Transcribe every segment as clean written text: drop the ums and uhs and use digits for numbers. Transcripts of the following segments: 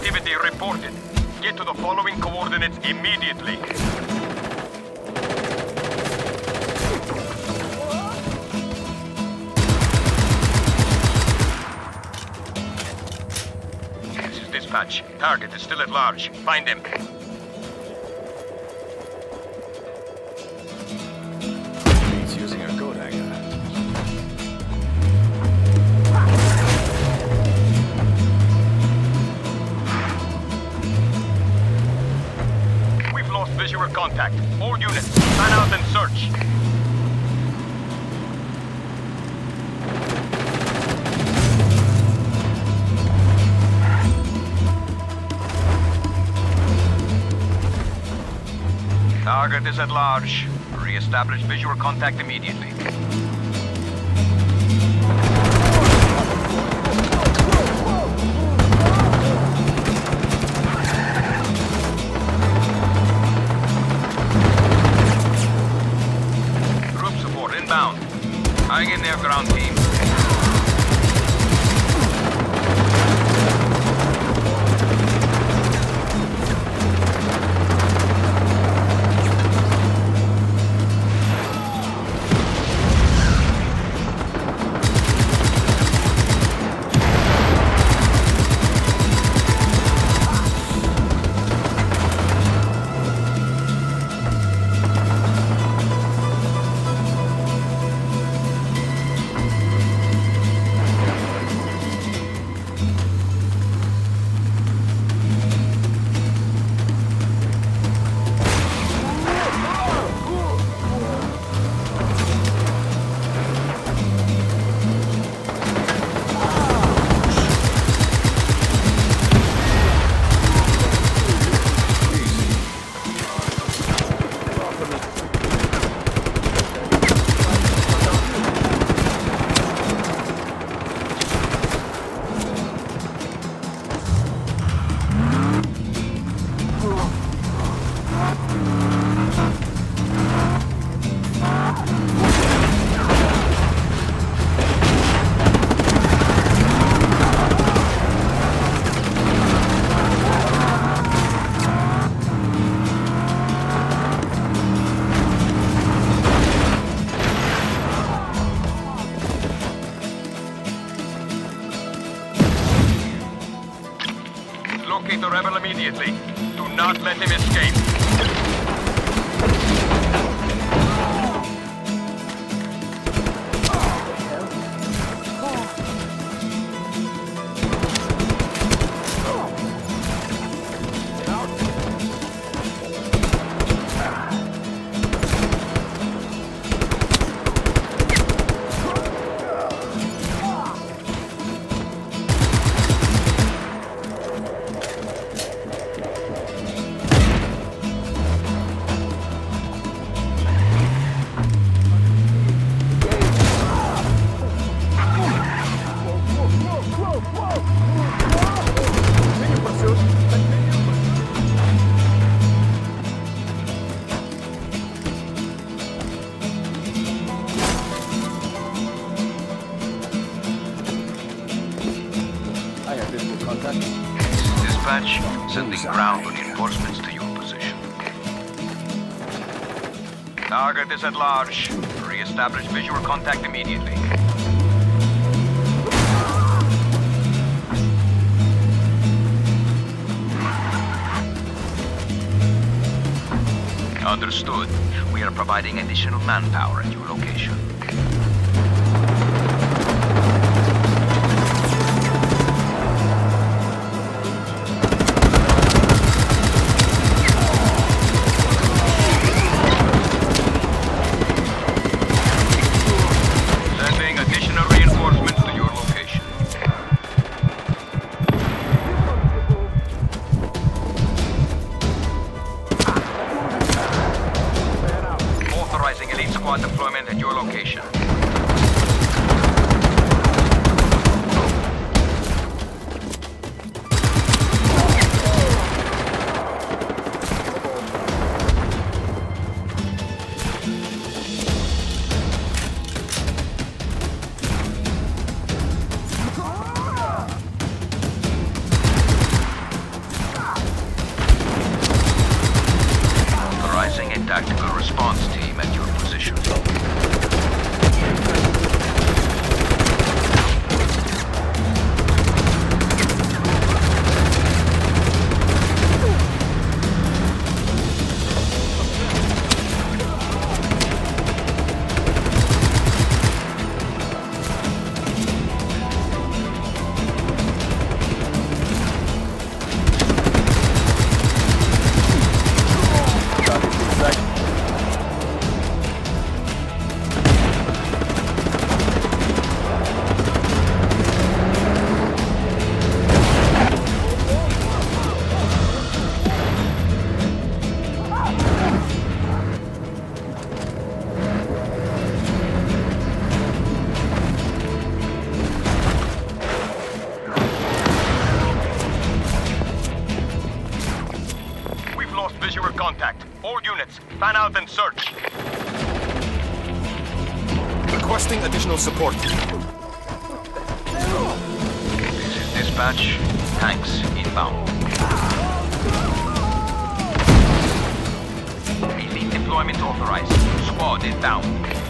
activity reported. Get to the following coordinates immediately. This is dispatch. Target is still at large. Find him. He's using a coat hanger. Visual contact. All units, fan out and search. Target is at large. Re-establish visual contact immediately. Hang in there, ground team. Locate the rebel immediately. Do not let him escape. Dispatch, sending ground reinforcements to your position. Target is at large. Re-establish visual contact immediately. Understood. We are providing additional manpower at your location. Elite squad deployment at your location. Requesting additional support. This is dispatch. Tanks inbound. Elite deployment authorized. Squad is down.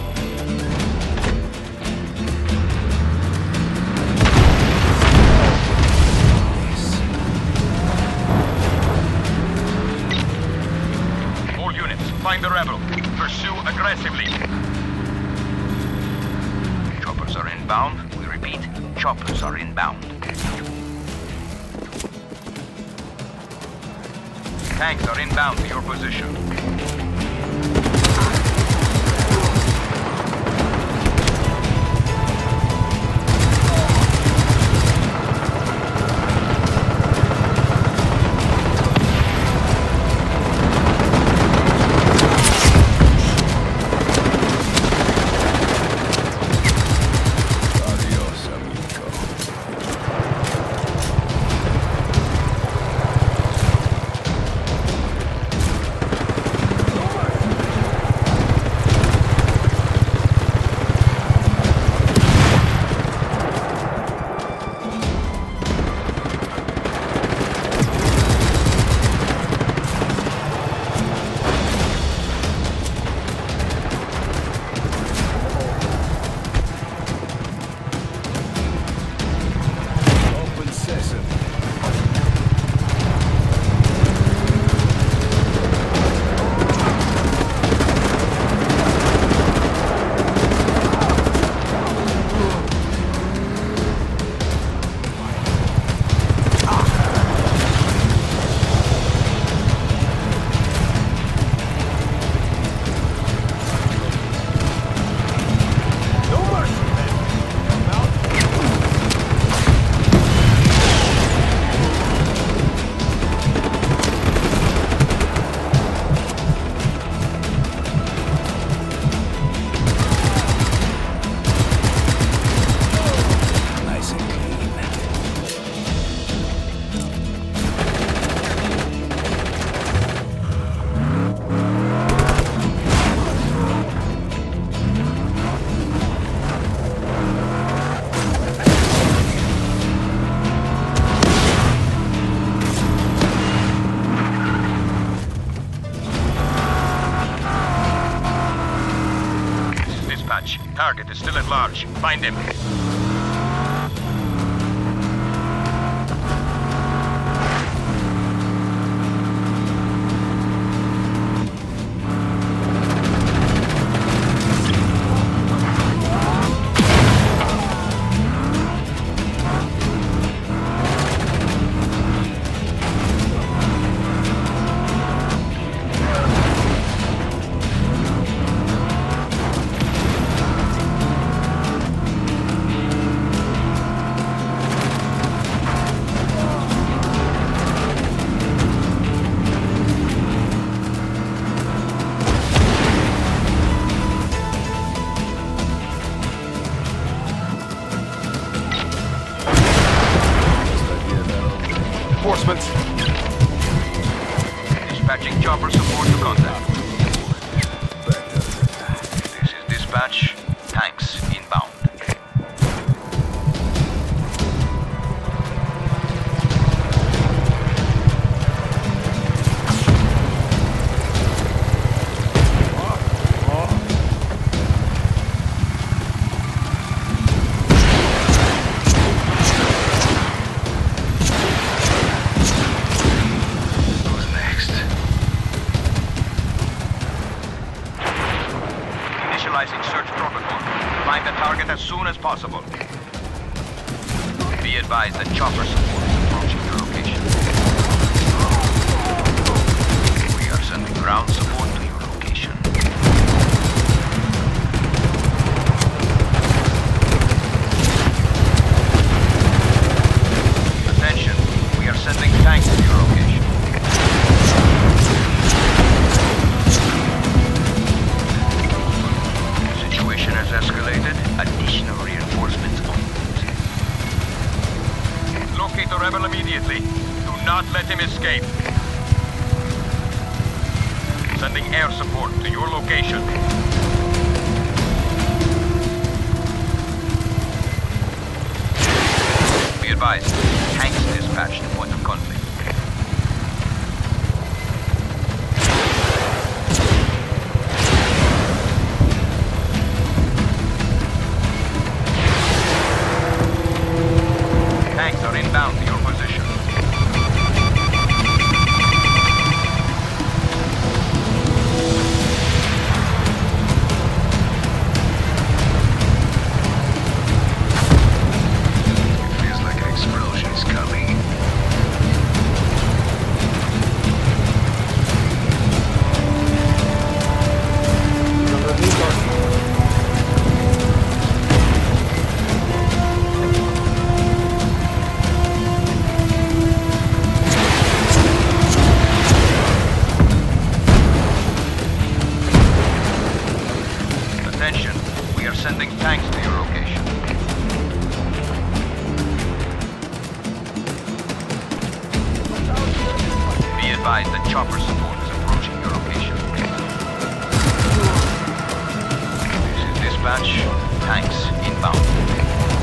All units, find the rebel. Pursue aggressively. Choppers are inbound. We repeat, choppers are inbound. Tanks are inbound to your position. Adios, amigo. Open sesame. No mercy, man. Come out. Nice and clean. This is dispatch. Target is still at large. Find him. Reinforcements. Dispatching chopper support to contact. Back to attack. This is dispatch. Tanks inbound. Who's next? Initializing search protocol. Find the target as soon as possible. Be advised that chopper support is approaching your location. We are sending ground support to your location. Attention, we are sending tanks to your location. The situation has escalated. Additional reinforcements on route. Locate the rebel immediately. Do not let him escape. Sending air support to your location. Attention, we are sending tanks to your location. Be advised that chopper support is approaching your location. This is dispatch. Tanks inbound.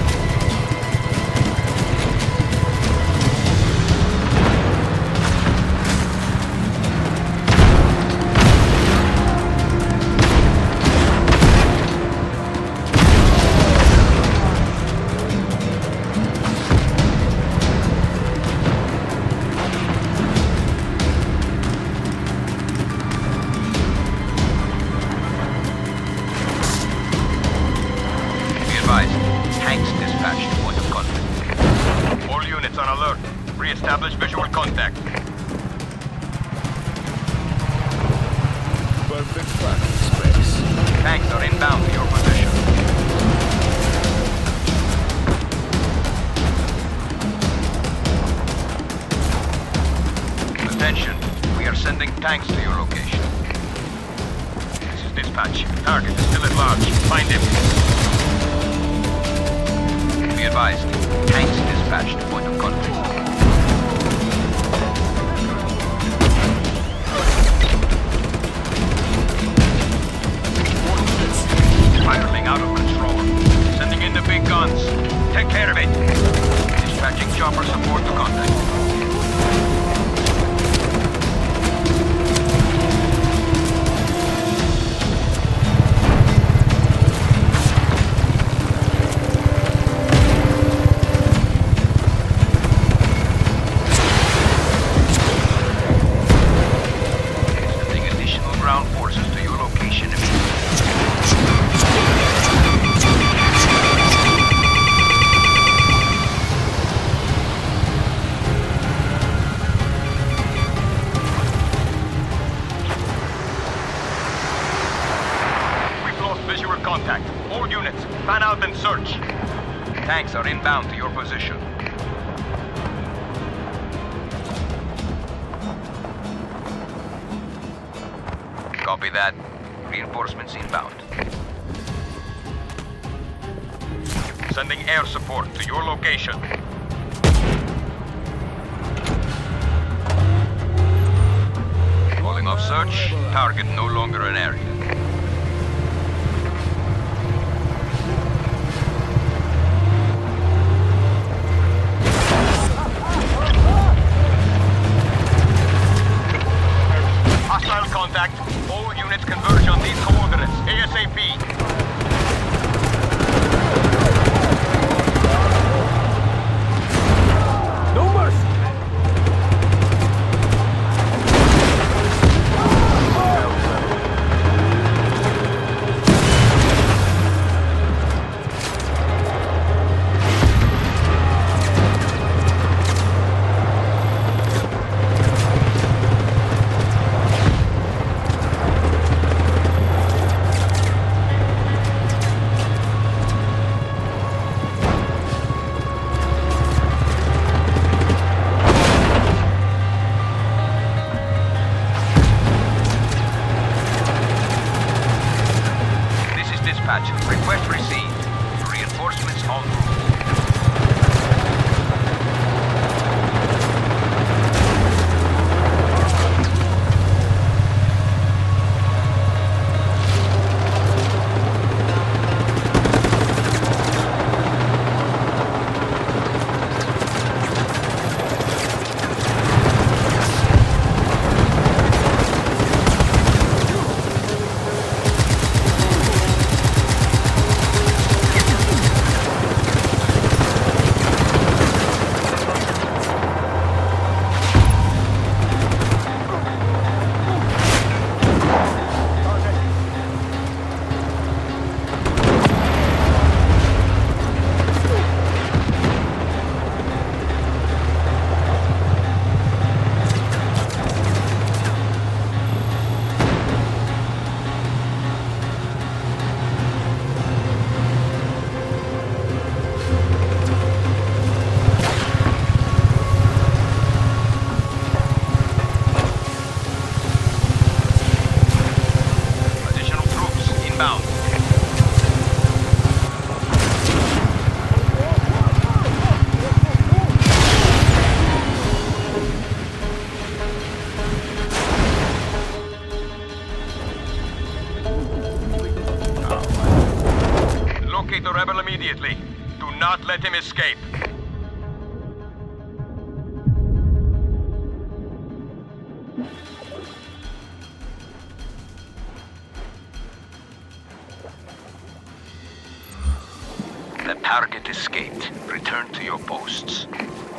Tanks dispatched to point of contact. All units on alert. Re-establish visual contact. Perfect parking space. Tanks are inbound to your position. Attention, we are sending tanks to your location. This is dispatch. Target is still at large. Find him. Be advised, tanks dispatched to point of contact. Spiraling out of control. Sending in the big guns. Take care of it. Dispatching chopper support to contact. Contact. All units, fan out and search. Tanks are inbound to your position. Copy that. Reinforcements inbound. Sending air support to your location. Calling off search. Target no longer an area. Contact. All units converge on these coordinates. ASAP. No mercy. Request received. Reinforcements en route. Inbound. Locate the rebel immediately. Do not let him escape. The target escaped. Return to your posts.